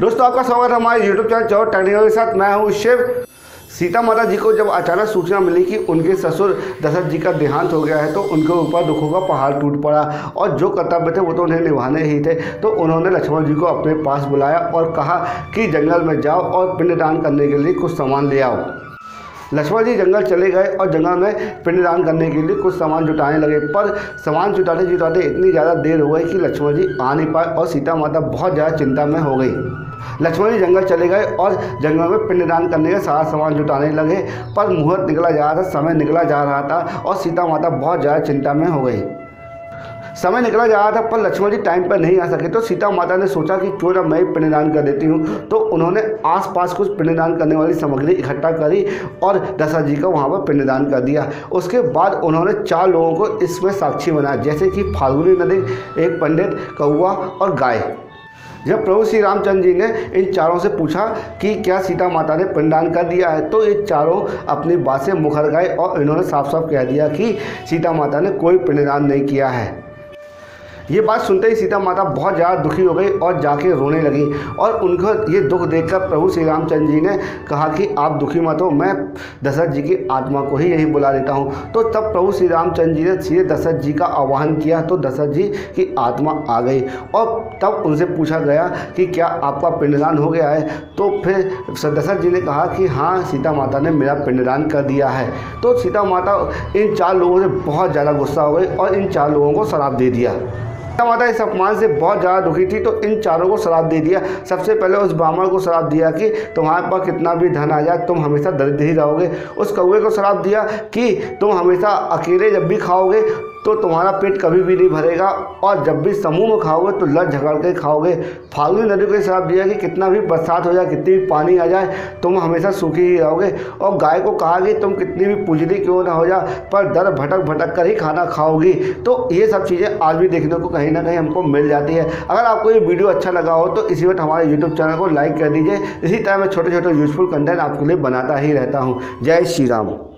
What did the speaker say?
दोस्तों आपका स्वागत है हमारे YouTube चैनल चौर टेक्निकल के साथ। मैं हूँ शिव। सीता माता जी को जब अचानक सूचना मिली कि उनके ससुर दशरथ जी का देहांत हो गया है तो उनके ऊपर दुखों का पहाड़ टूट पड़ा और जो कर्तव्य थे वो तो उन्हें निभाने ही थे। तो उन्होंने लक्ष्मण जी को अपने पास बुलाया और कहा कि जंगल में जाओ और पिंडदान करने के लिए कुछ सामान ले आओ। लक्ष्मण जी जंगल चले गए और जंगल में पिंडदान करने के लिए कुछ सामान जुटाने लगे, पर सामान जुटाते जुटाते इतनी ज़्यादा देर हो गई कि लक्ष्मण जी आ नहीं पाए और सीता माता बहुत ज़्यादा चिंता में हो गई। लक्ष्मण जी जंगल चले गए और जंगल में पिंडदान करने का सारा सामान जुटाने लगे, पर मुहूर्त निकला जा रहा था, समय निकला जा रहा था और सीता माता बहुत ज़्यादा चिंता में हो गई। समय निकला जा रहा था पर लक्ष्मण जी टाइम पर नहीं आ सके, तो सीता माता ने सोचा कि क्यों ना मैं पिंडदान कर देती हूँ। तो उन्होंने आसपास कुछ पिंडदान करने वाली सामग्री इकट्ठा करी और दशरथ जी का वहाँ पर पिंडदान कर दिया। उसके बाद उन्होंने 4 लोगों को इसमें साक्षी बनाया, जैसे कि फाल्गुनी नदी, एक पंडित, कौआ और गाय। जब प्रभु श्री रामचंद्र जी ने इन चारों से पूछा कि क्या सीता माता ने पिंडदान कर दिया है, तो ये चारों अपनी बात से मुखर गए और इन्होंने साफ साफ कह दिया कि सीता माता ने कोई पिंडदान नहीं किया है। ये बात सुनते ही सीता माता बहुत ज़्यादा दुखी हो गई और जाके रोने लगी और उनको ये दुख देखकर प्रभु श्री रामचंद्र जी ने कहा कि आप दुखी मत हो, मैं दशरथ जी की आत्मा को ही यहीं बुला देता हूँ। तो तब प्रभु श्री रामचंद्र जी ने सीधे दशरथ जी का आह्वान किया तो दशरथ जी की आत्मा आ गई और तब उनसे पूछा गया कि क्या आपका पिंडदान हो गया है। तो फिर दशरथ जी ने कहा कि हाँ, सीता माता ने मेरा पिंडदान कर दिया है। तो सीता माता इन 4 लोगों से बहुत ज़्यादा गुस्सा हो गई और इन 4 लोगों को श्राप दे दिया। सीता माता इस अपमान से बहुत ज़्यादा दुखी थी, तो इन चारों को श्राप दे दिया। सबसे पहले उस ब्राह्मण को श्राप दिया कि तुम्हारे पास कितना भी धन आ जाए तुम हमेशा दरिद्र ही रहोगे। उस कौवे को श्राप दिया कि तुम हमेशा अकेले जब भी खाओगे तो तुम्हारा पेट कभी भी नहीं भरेगा और जब भी समूह में खाओगे तो लड़ झगड़ के खाओगे। फाल्गुनी नदी को श्राप दिया कि कितना भी बरसात हो जाए, कितनी भी पानी आ जाए, तुम हमेशा सूखी ही रहोगे। और गाय को कहा कि तुम कितनी भी पूजनी क्यों ना हो जा, पर दर भटक भटक कर ही खाना खाओगी। तो ये सब चीज़ें आज भी देखने को कहीं ना कहीं हमको मिल जाती है। अगर आपको ये वीडियो अच्छा लगा हो तो इसी वक्त हमारे यूट्यूब चैनल को लाइक कर दीजिए। इसी तरह मैं छोटे छोटे यूजफुल कंटेंट आपके लिए बनाता ही रहता हूँ। जय श्री राम।